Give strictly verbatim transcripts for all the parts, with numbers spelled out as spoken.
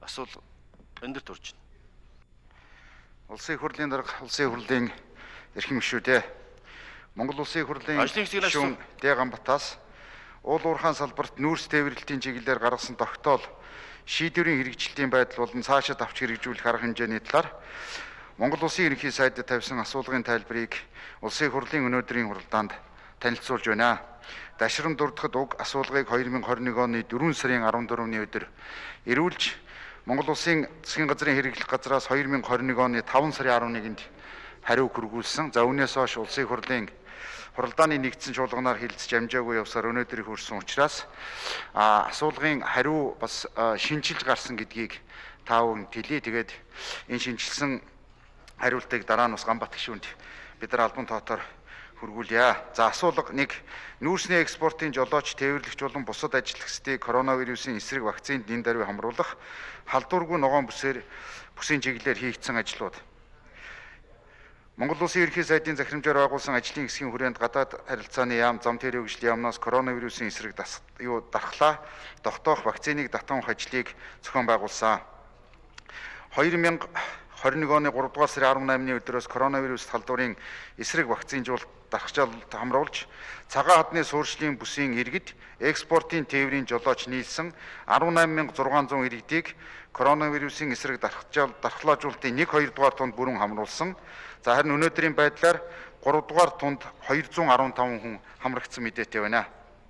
асуудал энэ дөр төрж байна. Улсын их хурлын дарга улсын их хурлын эрхэм гишүүдээ Монгол улсын их хурлын гишүүн Дэ Ганбатаас уул уурхайн салбарт нүүрс тээвэрлэлтийн чиглэлээр гаргасан тогтоол шийдвэрийн хэрэгжилтийн байдал болон цаашид авч хэрэгжүүлэх арга хэмжээний талаар Монгол улсын ерөнхий сайдад тавьсан асуулгын тайлбарыг улсын их хурлын өнөөдрийн хуралдаанд танилцуулж байна. Дашрам дурдахад уг асуулгыг хоёр мянга хорин нэг оны дөрвөн сарын арван дөрөвний өдөр эрүүлж Монгол улсын засгийн газрын хэрэглэх газраас хоёр мянга хорин нэг оны таван сарын арван нэгэнд хариу хүргүүлсэн. За үүнээс хойш улсын их хурлын хуралдааны нэгдсэн чуулганаар хилцэж амжаагүй явсаар өнөөдөр хүрсэн учраас асуулгын хариу бас шинжилж гарсан гэдгийг та бүхэнд хэлье. Тэгээд энэ шинжилсэн хариултыг дараа нь бас Ганбат гишүүнд бид нар албан тоотоор хүргүүлье. За асуулга нэг, нүүрсний экспортын жолооч, тээвэрлэгч болон бусад ажилтгчдыг коронавирусын эсрэг вакцинд нэн даруй хамруулах халдваргүй ногоон бүсээр бүсийн чиглэлээр хийгдсэн ажлууд. Монгол улсын ерөнхий сайдын захирамжаар байгуулсан ажлын хэсгийн хүрээнд гадаад харилцааны яам, зам тэрэг хөгжлийн яамнаас коронавирусын эсрэг юу дархлаа тогтоох вакциныг татамх ажлыг зохион байгуулсан. хоёр мянга хорин нэг оны гурав дугаар сарын арван наймны өдрөөс коронавирус халдварын эсрэг вакцинжуулалт дархжаалт хамруулж цагаан хадны суурьшлийн бүсийн иргэд экспортын тээврийн жолооч нийлсэн арван найман мянга зургаан зуун иргэдийг коронавирусын эсрэг дархлаажуулалтын нэг хоёр дугаар тунд бүрэн хамруулсан. За харин өнөөдрийн байдлаар гурав дугаар тунд хоёр зуун арван таван хүн хамрагдсан мэдээтэй байна.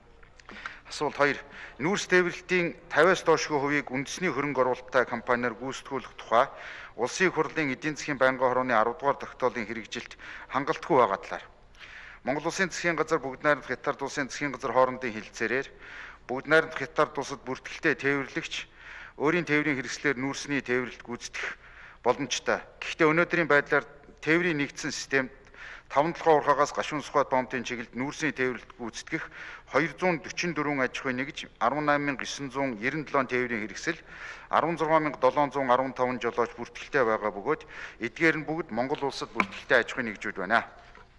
Асуулт хоёр. Нүүрс тээвэрлэлтийн тавиас доошгүй хувийг үндэсний хөрөнгө оруулалттай компаниар гүйцэтгүүлэх тухай улсын их хурлын эдийн засгийн байнгын хорооны арав дугаар тогтоолын хэрэгжилт хангалтгүй байгаа талаар Монгол улсын засгийн газар бүгд найрамдах хятад улсын засгийн газар хоорондын хэлэлцээрээр бүгд найрамдах хятад улсад бүртгэлтэй тээвэрлэгч өөрийн тээврийн хэрэгслээр нүүрсний тээвэрлэлт гүйцэтгэх боломжтой. Гэхдээ өнөөдрийн байдлаар тээврийн нэгдсэн системд таван толгой уурхаагаас гашуун сухбат бомбын чиглэлд нүүрсний тээвэрлэлт гүйцэтгэх хоёр зуун дөрвөн дөрвөн аж ахуй нэгж арван найман мянга есөн зуун девяносто долоо тээврийн хэрэгсэл арван зургаан мянга долоон зуун арван таван жолооч бүртгэлтэй байгаа бөгөөд эдгээр нь бүгд Монгол улсад бүртгэлтэй аж ахуй нэгжүүд байна.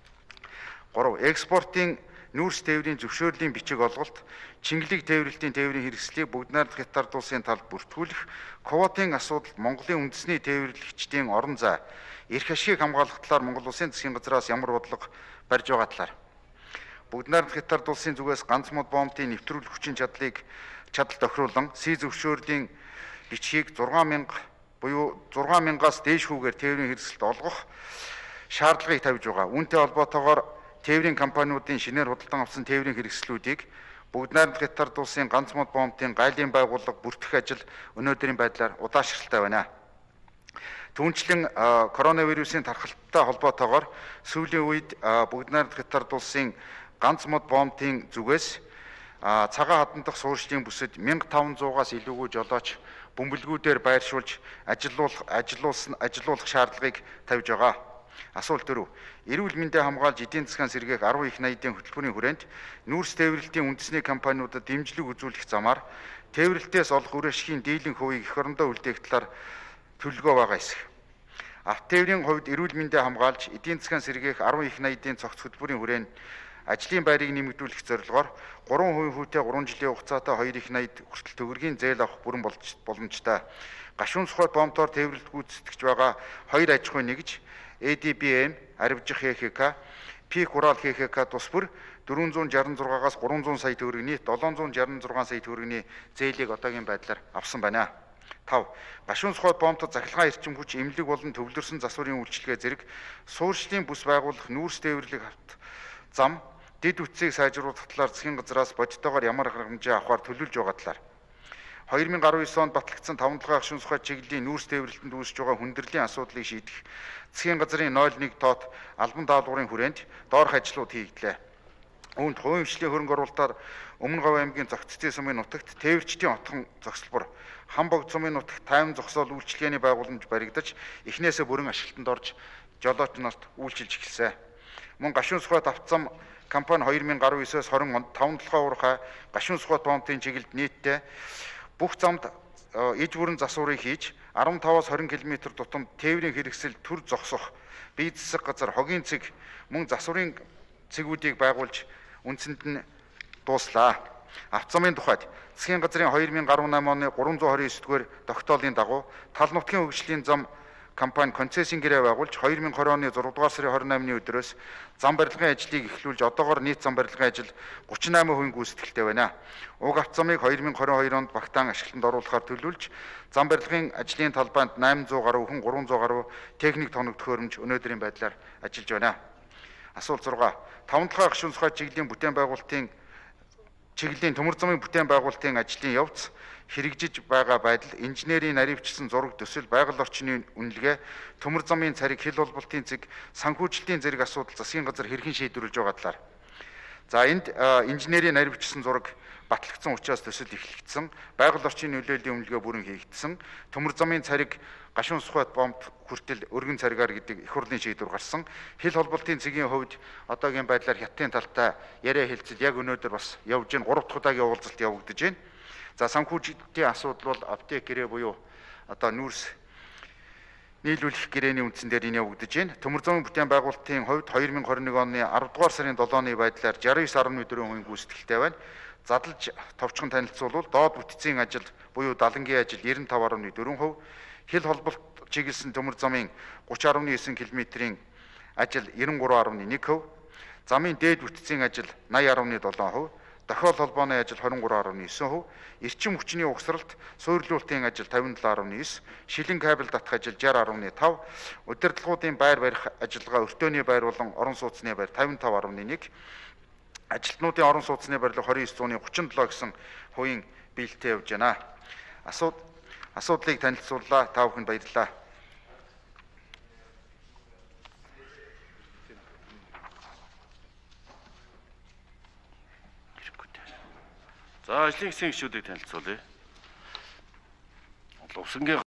гурав. Экспортын нүүрс тээврийн зөвшөөрлийн бичиг олголт Чингэлэг тээвэрлэлтийн тээврийн хэрэгслийг бүгд найрамдах хятад улсын талд бүртгүүлэх квотын асуудалд Монголын үндэсний тээвэрлэгчдийн орон зай эрх ашигыг хамгаалах талаар Монгол улсын засгийн газраас ямар бодлого барьж байгаа талаар бүгд найрамдах хятад улсын зүгээс ганц мод бомбын нэвтрүүлэх хүчин чадлыг чадал тохируулан Си зөвшөөрлийн бичгийг зургаан мянга буюу зургаан мянгаас дээш хүүгээр тээврийн хэрэгсэлд олгох шаардлагыг тавьж байгаа. Үүнтэй холбоотойгоор тээврийн компаниудын шинээр худалдан авсан тээврийн хэрэгслүүдийг бүгд найрамдах хятад улсын ганц мод бомбын гайлын байгууллага бүртгэх ажил өнөөдрийн байдлаар удаашралтай байна. Түүнчлэн коронавирусын тархалттай холбоотойгоор сүүлийн үед бүгд найрамдах хятад улсын ганц мод бомбын зүгээс цагаан хадны дахь суурьшлийн бүсэд мянга таван зуугаас илүүгүй жолооч бөмбөлгүүдээр байршуулж ажиллуулах ажиллуулсан ажиллуулах шаардлагыг тавьж байгаа. Асуулт дөрөв. Эрүүл мэндийг хамгаалж эдийн засгийн сэргээх арван их найдын хөтөлбөрийн хүрээнд нүүрс тээвэрлэлтийн үндэсний компаниудад дэмжлэг үзүүлэх замаар тээвэрлэлтээс олох үр ашигын дийлэнх хувийг эх орондоо үлдээх талаар төлөвлөгөө байгаа эсэх. Авто тээврийн хувьд эрүүл мэндийг хамгаалж эдийн засгийн сэргээх арван их найдын цогц хөтөлбөрийн хүрээнд ажлын байрыг нэмэгдүүлэх зорилгоор гурван хувийн хүүтэй гурван жилийн хугацаатай хоёр их найд хүртэл төгрөгийн зээл авах бүрэн боломжтой. Гашуун сухбат бомбоор тээвэрлэлт гүйцэтгэж байгаа хоёр аж ахуй нэгж Э Дэ Би Эм, Аривжих Хэ Хэ Ка, Пик Урал Хэ Хэ Ка тус бүр дөрвөн зуун шарсан зургаагаас гурван зуун сая төгрөгийн долоон зуун шарсан зургаан сая төгрөгийн зээлийг одоогийн байдлаар авсан байна. тав. Гашуун сухбат бомбод захилгаан эрчим хүч, эмнэлэг болон төвлөрсөн засварын үйлчилгээ зэрэг суурьшлийн бүс байгуулах нүүрс тээвэрлэх зам дэд үтцийг сайжруулах талаар засгийн газраас бодитоогоор ямар арга хэмжээ авахар төлөвлөж байгаа талаар хоёр мянга арван девять онд батлагдсан таван толгой гашуун сухбат чиглэлийн нүүрс тээвэрлэлтэнд үүсэж байгаа хүндрлийн асуудлыг шийдэх засгийн газрын ноль нэг тоот албан даалгаврын хүрээнд доорх ажлууд хийгдлээ. Үүнд хувийн хвшлийн хөрөнгө оруулалтаар Өмнө Говь аймгийн Зогццын сумын нутагт тээвэрчдийн отхон зогсолбор Хамбогд сумын нутагт тайван зогсоол үйлчилгээний байгууламж баригдаж эхнээсээ бүрэн ашиглалтанд орж жолооч нарт үйлчилж эхэлсэн. Мөн гашуун сухбат автозам компани хоёр мянга арван девятээс хорин онд таван толгой уурхай гашуун сухбат бомбын чиглэлд нийтдээ бүх замд иж бүрэн засварыг хийж арван таваас хорин километр тутамд тээврийн хэрэгсэл төр зогсох бие засаг газар хогийн цэг мөн засварын цэгүүдийг байгуулж үндсэнд нь дууслаа. Авто замын тухайд засгийн газрын two thousand eighteen оны three twenty-nine дугаар тогтоолын дагуу тал нутгийн хөгжлийн зам компани концессийн гэрээ байгуулж twenty twenty оны six дугаар сарын twenty-eighны өдрөөс зам барилгын ажлыг эхлүүлж одоогоор нийт зам барилгын ажил thirty-eight percent гүйцэтгэлтэй байна. Уг авто замыг twenty twenty-two онд багтаан ашиглалтанд оруулахаар төлөвлөж зам барилгын ажлын талбайд eight hundred гаруй хүн three hundred гаруй техник тоног төхөөрөмж өнөөдрийн байдлаар ажиллаж байна. Асуулт six. Таван талхай гашуун сухай чиглэлийн бүтээн байгуулалтын чиглэлийн төмөр замын бүтээн байгуулалтын ажлын явц хэрэгжиж байгаа байдал, инженерийн наривчилсан зураг төсөл, байгаль орчны үнэлгээ, төмөр замын цариг, хил холболтын зэг, санхүүжилтийн зэрэг асуудал засгийн газар хэрхэн шийдвэрлэж байгаа талаар. За энд инженерийн наривчилсан зураг батлагдсан учраас төсөл эхлэгдсэн, байгаль орчны нөлөөллийн үнэлгээ бүрэн хийгдсэн, төмөр замын цариг гашуун сухайд бомб хүртэл өргөн царигаар гэдэг их хурлын шийдвэр гарсан. Хил холболтын цэгийн хувьд одоогийн байдлаар хятадын талтай яриа хэлцэл яг өнөөдөр бас явж гин гурав дахь удаагийн уулзалт явагдаж байна. За санхүүжилтийн асуудал бол аптек гэрээ буюу одоо нүүрс нийлүүлэх гэрээний үндсэн дээр энэ явагдаж байна. Төмөр замын бүтээн байгуулалтын хувьд twenty twenty-one оны ten дугаар сарын seven-ны байдлаар sixty-nine point nine percent хувийн гүйцэтгэлтэй байна. Задлж товчхон танилцуулбал доод бүтцийн ажил буюу далангийн ажил ninety-five point four percent, хил холболт чиглэсэн төмөр замын thirty point nine км-ийн ажил ninety-three point one percent, замын дээд бүтцийн ажил ninety point seven percent, дохиол холбооны ажил twenty-three point nine percent, эрчим хүчний угсралт, суурилуулалтын ажил fifty-seven point nine, шилэн кабель татах ажил sixty point five, удирдлагуудын байр барих ажиллагаа өртөөний байр болон орон сууцны байр fifty-five point one, ажилтнуудын орон сууцны барилга twenty-nine point three гэсэн хувийн биелэлтэй явж байна. Асууд асуудлыг танилцууллаа. Та бүхэнд баярлалаа. За ажлын хэсгийн гишүүдийг танилцуулъя. Лувсангийн